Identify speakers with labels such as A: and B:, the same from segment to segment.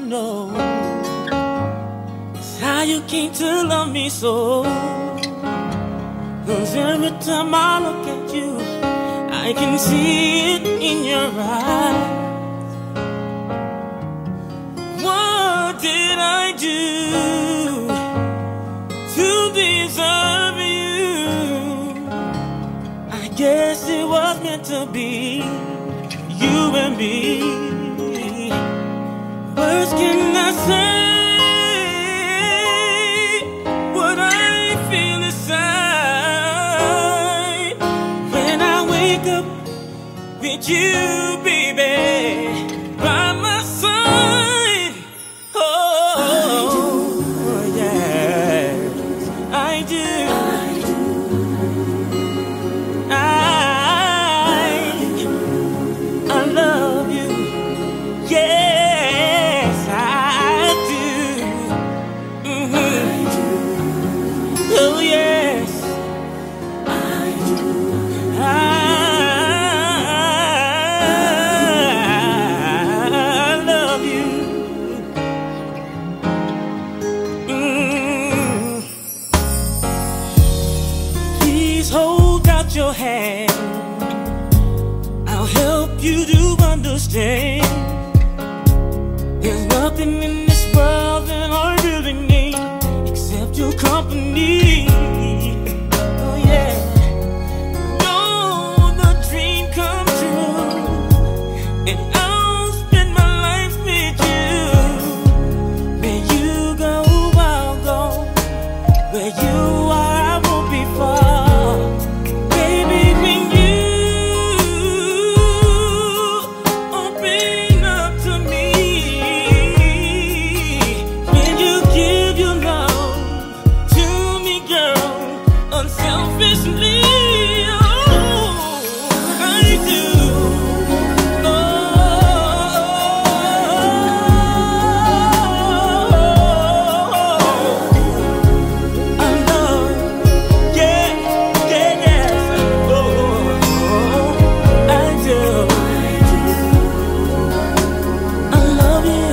A: know it's how you came to love me so. 'Cause every time I look at you, I can see it in your eyes. What did I do to deserve you? I guess it was meant to be, you and me. Words cannot say what I feel inside when I wake up with you, baby, by my side. Oh, yes, I do. I love you. Yes, I do. Oh, yes, I do. I love you. Please hold out your hand. I'll help you to understand. There's nothing in this world that I really need except your company. Oh yeah, no, the dream come true, and I'll spend my life with you. Where you go, I'll go. Where you are, I won't be far. Baby, when you open up to me, when you give your love to me, girl, unselfishly, oh, I do. I love, yeah, yeah, yes, oh, I do. I love you.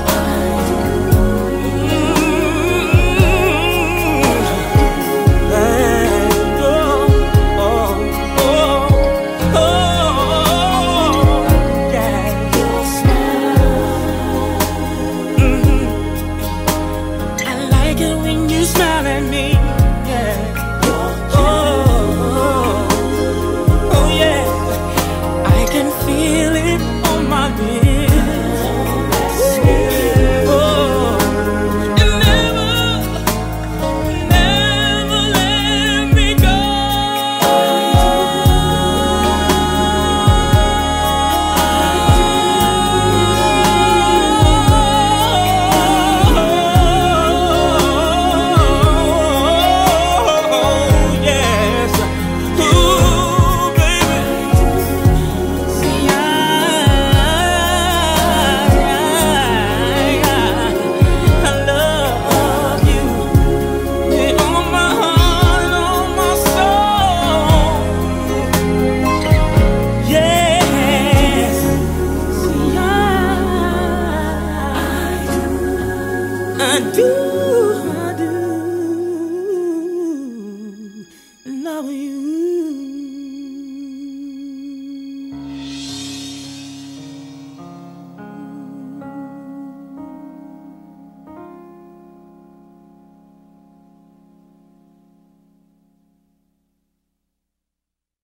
A: I like it when you smile at me. Yeah. Oh yeah. I can feel it on my lips. Oh, and never, never let me go. Yes. Ooh, baby. See, I love you with all my heart and all my soul. Yes. See, I do.